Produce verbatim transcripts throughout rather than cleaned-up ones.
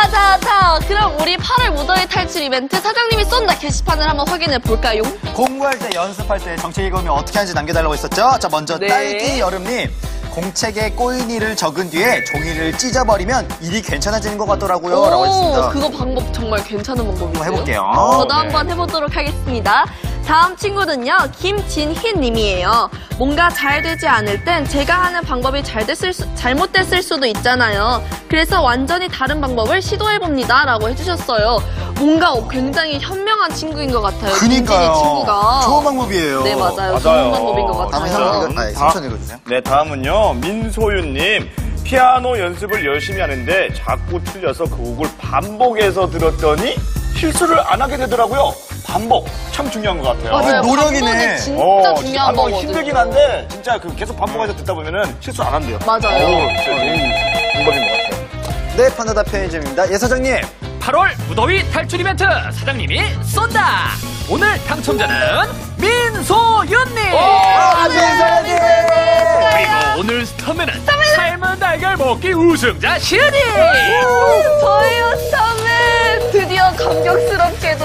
자, 자, 그럼 우리 팔월 무더위 탈출 이벤트 사장님이 쏜다 게시판을 한번 확인해 볼까요? 공부할 때, 연습할 때 정책 읽으면 어떻게 하는지 남겨달라고 했었죠? 자, 먼저 네. 딸기 여름님. 공책에 꼬인이를 적은 뒤에 종이를 찢어버리면 일이 괜찮아지는 것 같더라고요. 라고 했습니다. 그거 방법 정말 괜찮은 방법이에요. 한번 해볼게요. 저도 네. 한번 해보도록 하겠습니다. 다음 친구는요, 김진희 님이에요. 뭔가 잘 되지 않을 땐 제가 하는 방법이 잘 됐을 수, 잘못됐을 수도 있잖아요. 그래서 완전히 다른 방법을 시도해봅니다. 라고 해주셨어요. 뭔가 굉장히 현명한 친구인 것 같아요. 그니까요. 김진희 친구가. 좋은 방법이에요. 네, 맞아요. 맞아요. 좋은 방법인 것 다음에 같아요. 형, 이거, 아니, 삼촌 읽어주세요. 네, 다음은요. 민소윤님. 피아노 연습을 열심히 하는데 자꾸 틀려서 그 곡을 반복해서 들었더니 실수를 안 하게 되더라고요. 반복. 참 중요한 것 같아요. 맞아요. 노력이네. 반복이 진짜 어, 중요한 반복 거거든요. 힘들긴 한데 진짜 그 계속 반복해서 듣다 보면은 실수 안 한대요. 맞아요. 오, 진짜 좋은 방법인 것 같아요. 네, 파나다 편의점입니다. 예, 사장님. 팔월 무더위 탈출 이벤트 사장님이 쏜다. 오늘 당첨자는 민소윤님. 아, 민소윤님. 그리고 오늘 스타맨은 삶은 달걀 먹기 우승자 시은이. 저희요, 스타맨! 드디어 감격스럽게도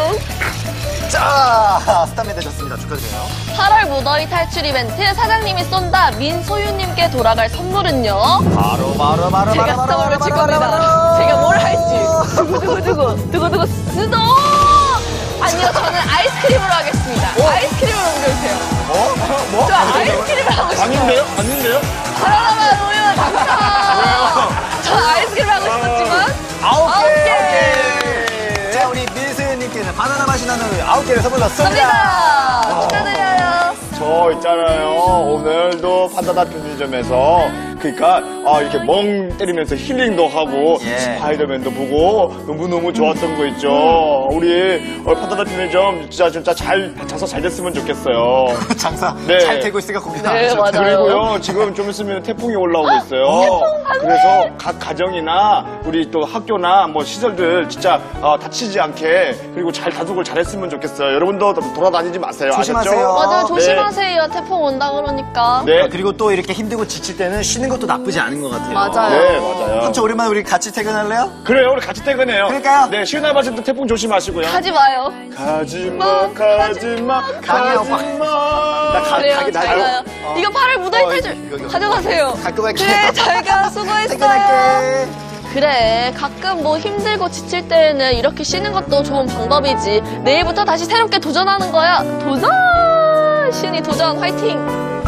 자, 스타맨 되셨습니다. 축하드려요. 팔월 무더위 탈출 이벤트 사장님이 쏜다 민소윤님께 돌아갈 선물은요. 바로, 바로, 바로, 제가 바로, 스톱을 바로, 외칠 바로, 겁니다. 바로, 바로. 제가 뭘 할지. 두구두구두구, 두구두구, 스톱! 아니요, 저는 아이스크림으로 하겠습니다. 아이스크림으로 옮겨주세요. 뭐? 뭐? 저 아이스크림을 하고 싶어요. 아닌데요? 아닌데요? 바나나 우유 당첨! 저 아이스크림 하고 싶었지만 아홉 개! 아홉 개! 아홉 개! 자, 우리 민수윤님께는 바나나 맛이 나는 우유 아홉 개를 선물로 쏩니다. 갑니다. 축하드려요. 저 있잖아요. 오늘도 판다다 편의점에서 그러니까 아, 이렇게 멍 때리면서 힐링도 하고 예. 스파이더맨도 보고 너무너무 좋았던 거 있죠. 우리 어, 판다다 편의점 진짜 진짜 잘 장사 잘 됐으면 좋겠어요. 장사 네. 잘 되고 있으니까 고민하죠. 네, 맞아요. 그리고요, 지금 좀 있으면 태풍이 올라오고 있어요. 그래서 각 가정이나 우리 또 학교나 뭐 시설들 진짜 어, 다치지 않게 그리고 잘 다독을 잘했으면 좋겠어요. 여러분도 돌아다니지 마세요. 조심하세요. 아셨죠? 맞아요. 네. 조심하세요. 태풍 온다 그러니까. 네. 아, 그리고 또 이렇게 힘들고 지칠 때는 쉬는 것도 나쁘지 않은 것 같아요. 맞아요. 네, 맞아요. 삼촌 오랜만에 우리 같이 퇴근할래요? 그래요, 우리 같이 퇴근해요. 그러니까요. 네, 쉬는 날마저도 태풍 조심하시고요. 가지 마요. 가지마, 가지마, 강해요, 막. 가지마. 나 가, 그래요. 가기 잘 나요. 가요. 어. 이거 팔월 무더위 어, 탈출. 이거, 이거. 가져가세요. 갈거 갈게요. 그래, 잘 가. 수고했어요. 퇴근할게. 그래, 가끔 뭐 힘들고 지칠 때는 이렇게 쉬는 것도 좋은 방법이지. 내일부터 다시 새롭게 도전하는 거야. 도전! 신이 도전, 화이팅!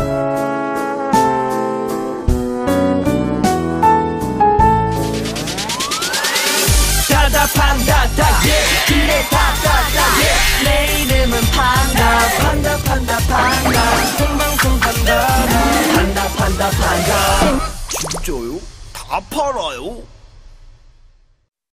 다다 판다다 예 그래 다다다 예 내 이름은 판다 판다 판다 판다 생방송 판다 판다 판다 판다 진짜요? 다 팔아요?